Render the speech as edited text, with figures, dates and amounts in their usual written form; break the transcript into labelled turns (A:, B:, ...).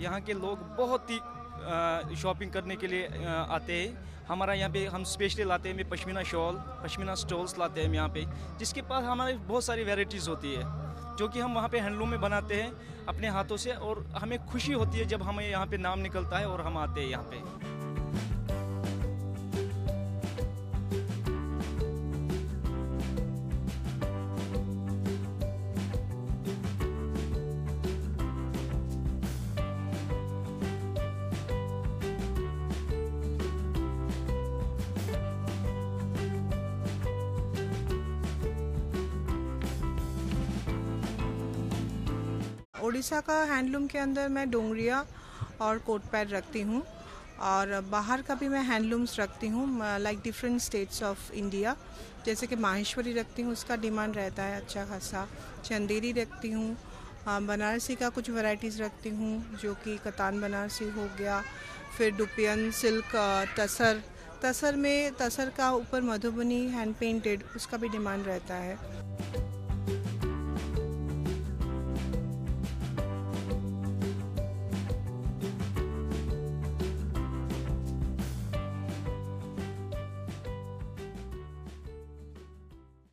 A: यहाँ के लोग बहुत ही शॉपिंग करने के लिए आते हैं। हमारा यहाँ पे हम स्पेशली लाते हैं पश्मीना शॉल, पश्मीना स्टॉल्स लाते हैं यहाँ पे, जिसके पास हमारे बहुत सारी वैरायटीज़ होती है जो कि हम वहाँ पे हैंडलूम में बनाते हैं अपने हाथों से, और हमें खुशी होती है जब हमें यहाँ पे नाम निकलता है और हम आते हैं यहाँ पे।
B: उड़ीसा का हैंडलूम के अंदर मैं डोंगरिया और कोट पैड रखती हूँ, और बाहर का भी मैं हैंडलूम्स रखती हूँ like different states of India. जैसे कि माहेश्वरी रखती हूँ, उसका डिमांड रहता है अच्छा खासा। चंदेरी रखती हूँ, बनारसी का कुछ वैरायटीज़ रखती हूँ जो कि कतान बनारसी हो गया, फिर डुपियन सिल्क, तसर में तसर का ऊपर मधुबनी हैंड पेंटेड, उसका भी डिमांड रहता है।